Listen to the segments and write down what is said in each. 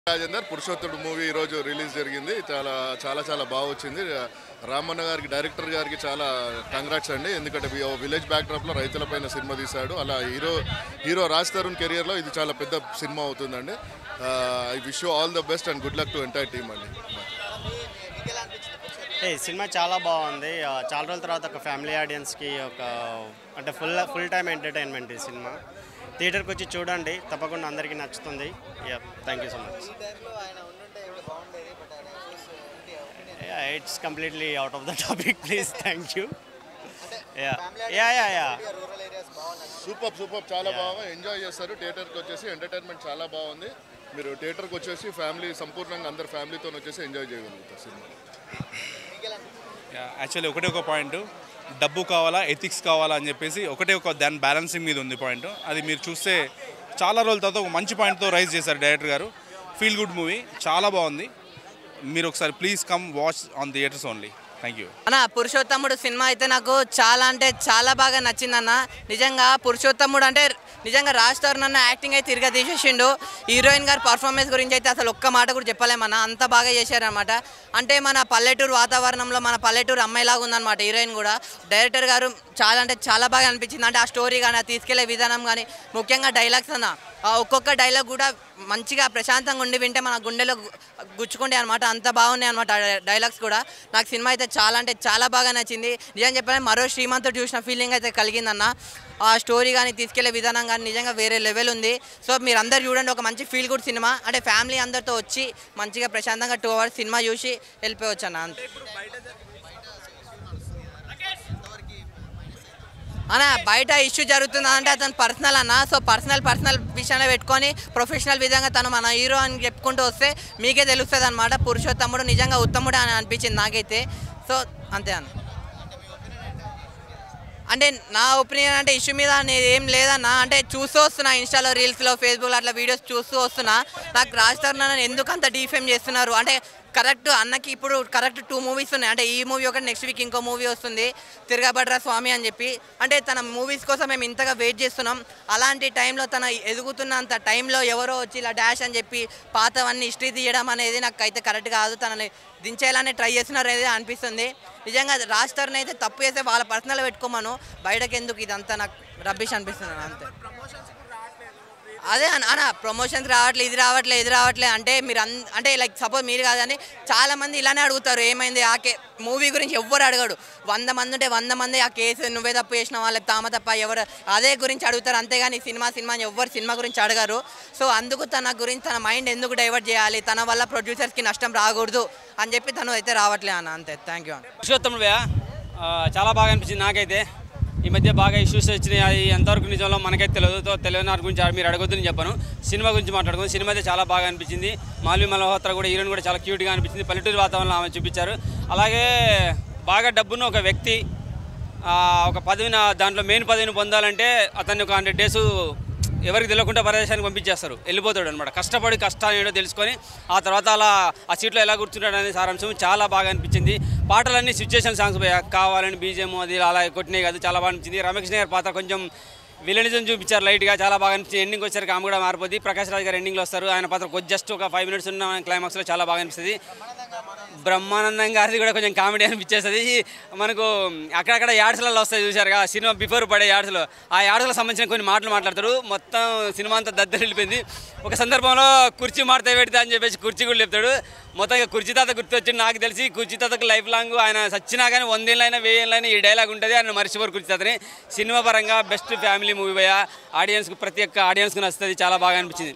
రాజేందర్ పురుషోత్తముడు మూవీ ఈరోజు రిలీజ్ జరిగింది. చాలా చాలా చాలా బాగా వచ్చింది. రామన్న గారికి, డైరెక్టర్ గారికి చాలా కంగ్రాట్స్ అండి. ఎందుకంటే విలేజ్ బ్యాక్డ్రాప్లో రైతులపైన సినిమా తీశాడు. అలా హీరో రాజ్ తరుణ్ కెరియర్లో ఇది చాలా పెద్ద సినిమా అవుతుందండి. I wish you all the best and good luck to entire team అండి. సినిమా చాలా బాగుంది. చాలా రోజుల తర్వాత ఒక ఫ్యామిలీ ఆడియన్స్కి అంటే ఫుల్ టైమ్ ఎంటర్టైన్మెంట్ ఈ సినిమా. థియేటర్కి వచ్చి చూడండి, తప్పకుండా అందరికీ నచ్చుతుంది. Thank you so much. It's completely out of the topic please. Thank you. Super చాలా బాగా ఎంజాయ్ చేస్తారు. థియేటర్కి వచ్చేసి ఎంటర్టైన్మెంట్ చాలా బాగుంది. మీరు థియేటర్కి వచ్చేసి ఫ్యామిలీ సంపూర్ణంగా అందరు ఫ్యామిలీతో వచ్చేసి ఎంజాయ్ చేయగలుగుతారు సినిమా. యాక్చువల్లీ ఒకటే ఒక పాయింట్, డబ్బు కావాలా ఎథిక్స్ కావాలా అని చెప్పేసి దాని బ్యాలెన్సింగ్ మీద ఉంది పాయింట్. అది మీరు చూస్తే చాలా రోజుల తర్వాత ఒక మంచి పాయింట్తో రైజ్ చేశారు డైరెక్టర్ గారు. ఫీల్ గుడ్ మూవీ, చాలా బాగుంది. మీరు ఒకసారి please come watch on theatres only. Thank you అన్న. పురుషోత్తముడు సినిమా అయితే నాకు చాలా అంటే చాలా బాగా నచ్చిందన్న. నిజంగా పురుషోత్తముడు అంటే నిజంగా రాజ్ తరుణ్ అన్న యాక్టింగ్ అయితే తిరిగా తీసేసిండు. హీరోయిన్ గారి పర్ఫార్మెన్స్ గురించి అయితే అసలు ఒక్క మాట కూడా చెప్పలేమన్న, అంత బాగా చేశారనమాట. అంటే మన పల్లెటూరు వాతావరణంలో మన పల్లెటూరు అమ్మాయిలాగా ఉందన్నమాట హీరోయిన్ కూడా. డైరెక్టర్ గారు చాలా అంటే చాలా బాగా అనిపించింది. అంటే ఆ స్టోరీ కానీ, తీసుకెళ్లే విధానం కానీ, ముఖ్యంగా డైలాగ్స్ అన్న, ఒక్కొక్క డైలాగ్ కూడా మంచిగా ప్రశాంతంగా ఉండి వింటే మన గుండెలో గుచ్చుకుంటే అనమాట. అంత బాగున్నాయి అనమాట డైలాగ్స్ కూడా. నాకు సినిమా అయితే చాలా అంటే చాలా బాగా నచ్చింది. నిజం చెప్పాలంటే మరో శ్రీమంతుడు చూసిన ఫీలింగ్ అయితే కలిగిందన్న. ఆ స్టోరీ కానీ, తీసుకెళ్లే విధానం కానీ నిజంగా వేరే లెవెల్ ఉంది. సో మీరు అందరు చూడండి, ఒక మంచి ఫీల్ గుడ్ సినిమా. అంటే ఫ్యామిలీ అందరితో వచ్చి మంచిగా ప్రశాంతంగా 2 hours సినిమా చూసి వెళ్ళిపోవచ్చు అన్న. అంతే అన్న. బయట ఇష్యూ జరుగుతుందంటే అతను పర్సనల్ అన్న. సో పర్సనల్ విషయంలో పెట్టుకొని ప్రొఫెషనల్ విధంగా తను మన హీరో అని చెప్పుకుంటూ వస్తే మీకే తెలుస్తుంది అనమాట. పురుషోత్తముడు నిజంగా ఉత్తముడు అని అనిపించింది నాకైతే. సో అంతే అన్న. అంటే నా ఒపీనియన్ అంటే ఇష్యూ మీద ఏం లేదన్న. అంటే చూస్తూ వస్తున్నా, ఇన్స్టాలో, రీల్స్లో, ఫేస్బుక్లో అట్లా వీడియోస్ చూస్తూ వస్తున్నా. నాకు రాజ్ తరుణ్ అన్న ఎందుకు అంత డీఫేమ్ చేస్తున్నారు అంటే, కరెక్ట్ అన్నకి ఇప్పుడు కరెక్ట్ 2 movies ఉన్నాయి. అంటే ఈ మూవీ ఒకటి, నెక్స్ట్ వీక్ ఇంకో మూవీ వస్తుంది తిరగబడ్రా స్వామి అని చెప్పి. అంటే తన మూవీస్ కోసం మేము ఇంతగా వెయిట్ చేస్తున్నాం. అలాంటి టైంలో తన ఎదుగుతున్నంత టైంలో ఎవరో వచ్చి ఇలా డాష్ అని చెప్పి పాతవన్నీ హిస్టరీ తీయడం అనేది నాకు అయితే కరెక్ట్ కాదు. తనని దించేయాలని ట్రై చేస్తున్నారు అనేది అనిపిస్తుంది. నిజంగా రాజ్ తరుణ్ అయితే తప్పు చేస్తే వాళ్ళ పర్సనల్ పెట్టుకోమను, బయటకు ఎందుకు ఇదంతా నాకు రబ్బిష్ అనిపిస్తుంది అంతే. అదే అన్న, ప్రమోషన్స్ రావట్లేదు, ఇది రావట్లేదు అంటే మీరు అంటే లైక్ సపోజ్ మీరు కాదని చాలామంది ఇలానే అడుగుతారు, ఏమైంది ఆ మూవీ గురించి ఎవ్వరు అడగడు. 100 మంది ఉంటే 100 మంది ఆ కేసు నువ్వే తప్పు చేసిన వాళ్ళకి తామ తప్ప ఎవరు అదే గురించి అడుగుతారు. అంతేగాని సినిమా అని ఎవ్వరు సినిమా గురించి అడగరు. సో అందుకు తన గురించి తన మైండ్ ఎందుకు డైవర్ట్ చేయాలి, తన వల్ల ప్రొడ్యూసర్స్కి నష్టం రాకూడదు అని చెప్పి తను అయితే రావట్లే అన్న. అంతే. థ్యాంక్ యూ అన్న. పురుషోత్తముడు చాలా బాగా అనిపించింది నాకైతే. ఈ మధ్య బాగా ఇష్యూస్ వచ్చినాయి, అది ఎంతవరకు నిజంలో మనకైతే తెలియని వారి గురించి మీరు అడగొద్దని చెప్పాను. సినిమా గురించి మాట్లాడుకుంది. సినిమా అయితే చాలా బాగా అనిపించింది. మాల్వి మల్హోత్రా కూడా, హీరోయిన్ కూడా చాలా క్యూట్గా అనిపించింది. పల్లెటూరు వాతావరణంలో ఆమె చూపించారు. అలాగే బాగా డబ్బున్న ఒక వ్యక్తి ఒక పదవిని, దాంట్లో మెయిన్ పదవిని పొందాలంటే అతన్ని ఒక 100 days ఎవరికి తెలియకుండా ప్రదేశానికి పంపించేస్తారు, వెళ్ళిపోతాడు అనమాట. కష్టాలు ఏంటో తెలుసుకొని ఆ తర్వాత అలా ఆ సీట్లో ఎలా కూర్చుంటాడు అనేది సారాంశం చాలా బాగా అనిపించింది. పాటలన్నీ సిచ్యుయేషన్ సాంగ్స్ కావాలని బీజేమో అది అలా కొట్టినాయి కాదు, చాలా బాగా అనిపించింది. రమేష్ గారి పాత్ర కొంచెం విలనిజం చూపించారు లైట్గా, చాలా బాగా అనిపించింది. ఎండింగ్ వచ్చేసరికి ఆమె కూడా మారిపోద్ది. ప్రకాష్ రాజ్ గారు ఎండింగ్లో వస్తారు. ఆయన పాత్ర జస్ట్ ఒక 5 minutes ఉన్న క్లైమాక్స్లో చాలా బాగా అనిపిస్తుంది. బ్రహ్మానందం గారిది కూడా కొంచెం కామెడీ అనిపించేస్తుంది. మనకు అక్కడక్కడ యాడ్స్లలో వస్తాయి చూసారుగా, సినిమా బిఫోర్ పడే యాడ్స్లో, ఆ యాడ్స్లకు సంబంధించిన కొన్ని మాటలు మాట్లాడతారు. మొత్తం సినిమా అంతా దద్దరిల్లిపోయింది. ఒక సందర్భంలో కుర్చీ మాడితే పెడితే అని చెప్పేసి కుర్చీ కూడా చెప్తాడు. మొత్తంగా కుర్చీ తాత గుర్తు వచ్చింది నాకు తెలిసి. కుర్చీ తాతకు లైఫ్ లాంగ్ ఆయన సచ్చినా కానీ 100 ఏళ్ళైనా 1000 ఏళ్ళైనా ఈ డైలాగ్ ఉంటుంది. ఆయన మర్చిపోరు కుర్చీ తాతని. సినిమా పరంగా బెస్ట్ ఫ్యామిలీ మూవీ పోయా, ఆడియన్స్కి ప్రతి ఒక్క ఆడియన్స్కి నచ్చుతుంది, చాలా బాగా అనిపించింది.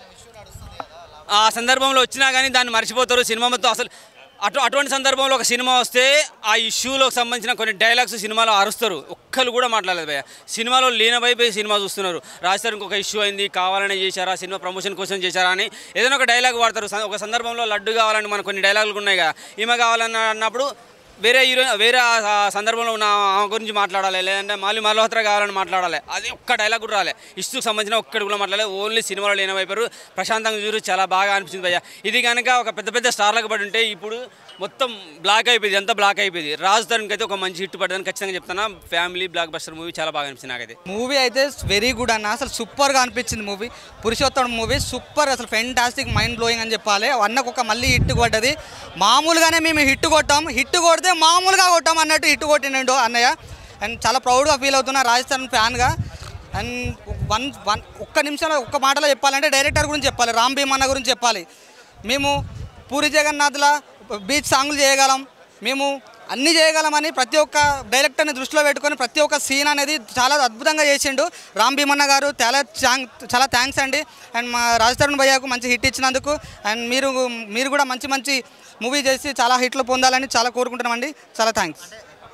ఆ సందర్భంలో వచ్చినా కానీ దాన్ని మర్చిపోతారు సినిమా మొత్తం. అసలు అటువంటి సందర్భంలో ఒక సినిమా వస్తే ఆ ఇష్యూలోకి సంబంధించిన కొన్ని డైలాగ్స్ సినిమాలో అరుస్తారు, ఒక్కరు కూడా మాట్లాడలేదు భయ్య. సినిమాలో లీనమైపోయి సినిమా చూస్తున్నారు. రాజ్ తరుణ్కి ఒక ఇష్యూ అయింది, కావాలనే చేశారా, సినిమా ప్రమోషన్ కోసం చేశారా అని ఏదైనా ఒక డైలాగ్ వాడతారు. ఒక సందర్భంలో లడ్డు కావాలని మనకు కొన్ని డైలాగులు ఉన్నాయి కదా, ఈమె కావాలన్న అన్నప్పుడు వేరే హీరో వేరే సందర్భంలో ఉన్న ఆమె గురించి మాట్లాడాలి, లేదంటే మాల్వి మల్హోత్రా కావాలని మాట్లాడాలి. అది ఒక్క డైలాగ్ కూడా రాలే. ఇష్యూకి సంబంధించిన ఒక్కటి కూడా మాట్లాడాలి. ఓన్లీ సినిమాలో లీనమైపోయారు. ప్రశాంతంగా చూసి చాలా బాగా అనిపించింది భయ్య. ఇది కనుక ఒక పెద్ద పెద్ద స్టార్లకు పడి ఉంటే ఇప్పుడు మొత్తం బ్లాక్ అయిపోయింది, ఎంత బ్లాక్ అయిపోయింది. రాజ్ తరుణ్కి అయితే ఒక మంచి హిట్ పడ్డదని ఖచ్చితంగా చెప్తున్నా. ఫ్యామిలీ బ్లాక్ బస్టర్ మూవీ చాలా బాగా అనిపించింది నాకైతే. మూవీ అయితే వెరీ గుడ్ అన్న, అసలు సూపర్గా అనిపించింది మూవీ. పురుషోత్తమ మూవీ సూపర్, అసలు ఫెంటాస్టిక్, మైండ్ బ్లోయింగ్ అని చెప్పాలి. అన్నకు ఒక మళ్ళీ హిట్ కొట్టది. మామూలుగానే మేము హిట్ కొట్టాం, హిట్ కొడితే మామూలుగా కొట్టాం అన్నట్టు హిట్ కొట్టిండు అన్నయ్య. అండ్ చాలా ప్రౌడ్గా ఫీల్ అవుతున్నా రాజ్ తరుణ్ ఫ్యాన్గా. అండ్ ఒక్క నిమిషంలో ఒక్క మాటలో చెప్పాలంటే డైరెక్టర్ గురించి చెప్పాలి, రామ్ భీమన్న గురించి చెప్పాలి. మేము పూరి జగన్నాథ్లా బీచ్ సాంగులు చేయగలం, మేము అన్నీ చేయగలమని ప్రతి ఒక్క డైరెక్టర్ని దృష్టిలో పెట్టుకొని ప్రతి ఒక్క సీన్ అనేది చాలా అద్భుతంగా చేసిండు రామ్ భీమన్న గారు. చాలా థ్యాంక్స్ అండి. అండ్ మా రాజ్ తరుణ్ భయ్యకు మంచి హిట్ ఇచ్చినందుకు. అండ్ మీరు కూడా మంచి మంచి మూవీ చేసి చాలా హిట్లు పొందాలని చాలా కోరుకుంటున్నామండి. చాలా థ్యాంక్స్.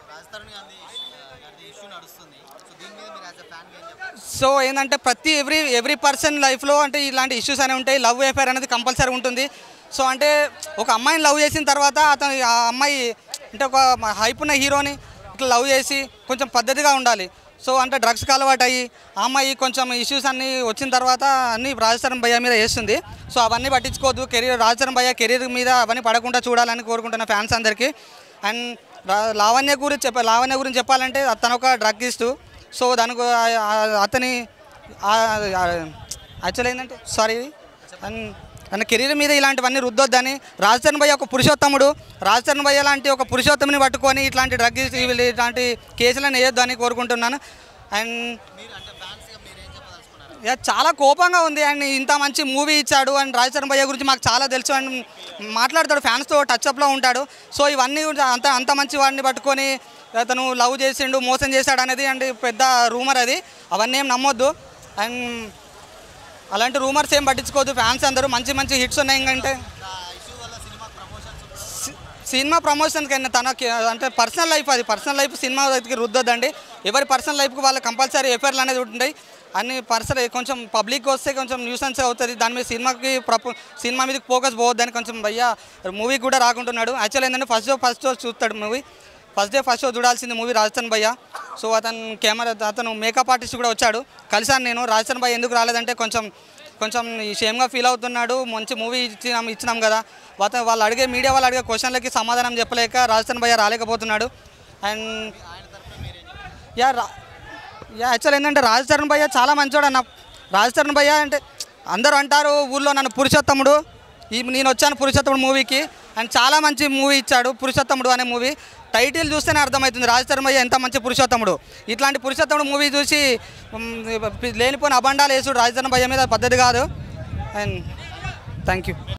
సో ఏంటంటే ప్రతి ఎవ్రీ పర్సన్ లైఫ్లో అంటే ఇలాంటి ఇష్యూస్ అనేవి ఉంటాయి. లవ్ అఫేర్ అనేది కంపల్సరీ ఉంటుంది. సో అంటే ఒక అమ్మాయిని లవ్ చేసిన తర్వాత ఆ అమ్మాయి అంటే ఒక హైప్ ఉన్న హీరోని ఇట్లా లవ్ చేసి కొంచెం పద్ధతిగా ఉండాలి. సో అంటే డ్రగ్స్కి అలవాటు అయ్యి ఆ అమ్మాయి కొంచెం ఇష్యూస్ అన్నీ వచ్చిన తర్వాత అన్నీ రాజ్ తరుణ్ భయ్య మీద వేస్తుంది. సో అవన్నీ పట్టించుకోవద్దు. రాజ్ తరుణ్ భయ్య కెరీర్ మీద అవన్నీ పడకుండా చూడాలని కోరుకుంటున్న ఫ్యాన్స్ అందరికీ. అండ్ లావణ్య గురించి చెప్పాలంటే తను ఒక డ్రగ్గిస్టు. సో దానికి అతని యాక్చువల్ ఏంటంటే తన కెరీర్ మీద ఇలాంటివన్నీ రుద్దొద్దని రాజ్ తరుణ్ భయ్య ఒక పురుషోత్తముడు. రాజ్ తరుణ్ భయ్య లాంటి ఒక పురుషోత్తముని పట్టుకొని ఇట్లాంటి ఇట్లాంటి కేసులను వేయొద్దు అని కోరుకుంటున్నాను. అండ్ చాలా కోపంగా ఉంది. అండ్ ఇంత మంచి మూవీ ఇచ్చాడు. అండ్ రాజ్ తరుణ్ భయ్య గురించి మాకు చాలా తెలుసు. అండ్ మాట్లాడతాడు, ఫ్యాన్స్తో టచ్అప్లో ఉంటాడు. సో ఇవన్నీ అంత మంచి వాడిని పట్టుకొని అతను లవ్ చేసిండు, మోసం చేశాడు అనేది అండ్ పెద్ద రూమర్ అది. అవన్నీ ఏం నమ్మొద్దు. అండ్ అలాంటి రూమర్స్ ఏం పట్టించుకోవద్దు. ఫ్యాన్స్ అందరూ మంచి హిట్స్ ఉన్నాయి. ఏంటంటే సినిమా ప్రమోషన్కి అయినా తనకి అంటే పర్సనల్ లైఫ్ సినిమాకి రుద్దొద్దండి. ఎవరి పర్సనల్ లైఫ్కి వాళ్ళ కంపల్సరీ ఎఫ్ఐఆర్లు అనేది ఉంటాయి. అన్ని పర్సనల్ కొంచెం పబ్లిక్ వస్తే కొంచెం న్యూసెన్స్ అవుతుంది. దాని మీద సినిమా మీద ఫోకస్ పోవద్దని కొంచెం భయ్య మూవీకి కూడా రాకుంటున్నాడు. యాక్చువల్ ఏంటంటే ఫస్ట్ షో చూస్తాడు మూవీ. ఫస్ట్ షో చూడాల్సింది మూవీ రాజ్ తరుణ్ భయ్య. సో అతను మేకప్ ఆర్టిస్ట్ కూడా వచ్చాడు. కలిసాను నేను. రాజ్ తరుణ్ భయ్య ఎందుకు రాలేదంటే కొంచెం షేమ్గా ఫీల్ అవుతున్నాడు. మంచి మూవీ ఇచ్చినాం కదా. మీడియా వాళ్ళు అడిగే క్వశ్చన్లకి సమాధానం చెప్పలేక రాజ్ తరుణ్ భయ్య రాలేకపోతున్నాడు. అండ్ యాక్చువల్ ఏంటంటే రాజ్ తరుణ్ భయ్య చాలా మంచివాడు అన్న. రాజ్ తరుణ్ భయ్య అంటే అందరూ అంటారు ఊళ్ళో నన్ను పురుషోత్తముడు. నేను వచ్చాను పురుషోత్తముడు మూవీకి. అండ్ చాలా మంచి మూవీ ఇచ్చాడు పురుషోత్తముడు అనే మూవీ. టైటిల్ చూస్తేనే అర్థమవుతుంది రాజ్ తరుణ్ భయ్య ఎంత మంచి పురుషోత్తముడు. ఇట్లాంటి పురుషోత్తముడు మూవీ చూసి లేనిపోయిన అబండాలు వేసుడు రాజ్ తరుణ్ భయ్య మీద పద్ధతి కాదు. And thank you.